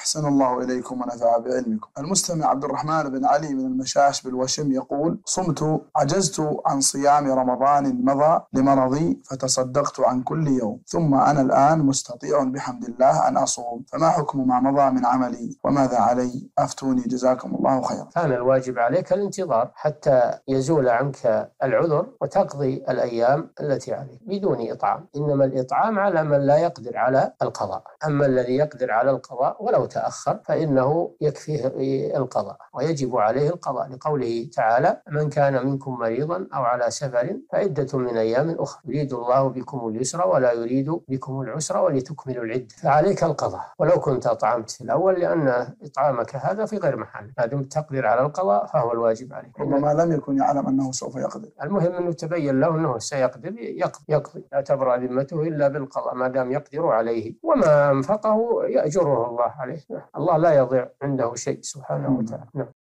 أحسن الله إليكم ونفع بعلمكم. المستمع عبد الرحمن بن علي من المشاش بالوشم يقول: صمت عجزت عن صيام رمضان مضى لمرضي فتصدقت عن كل يوم، ثم أنا الآن مستطيع بحمد الله أن أصوم، فما حكم ما مضى من عملي وماذا علي؟ أفتوني جزاكم الله خيرا. كان الواجب عليك الانتظار حتى يزول عنك العذر وتقضي الأيام التي عليك بدون إطعام، إنما الإطعام على من لا يقدر على القضاء، أما الذي يقدر على القضاء ولو تأخر فإنه يكفيه القضاء ويجب عليه القضاء، لقوله تعالى: من كان منكم مريضا أو على سفر فعدة من أيام أخرى يريد الله بكم اليسر ولا يريد بكم العسر ولتكملوا العدة، فعليك القضاء ولو كنت أطعمت في الأول، لأن إطعامك هذا في غير محل، ما دمت تقدر على القضاء فهو الواجب عليك. ربما لم يكن يعلم أنه سوف يقدر، المهم أنه تبين له أنه سيقدر يقضي، لا تبرأ ذمته إلا بالقضاء ما دام يقدر عليه، وما أنفقه يأجره الله عليه، الله لا يضيع عنده شيء سبحانه وتعالى.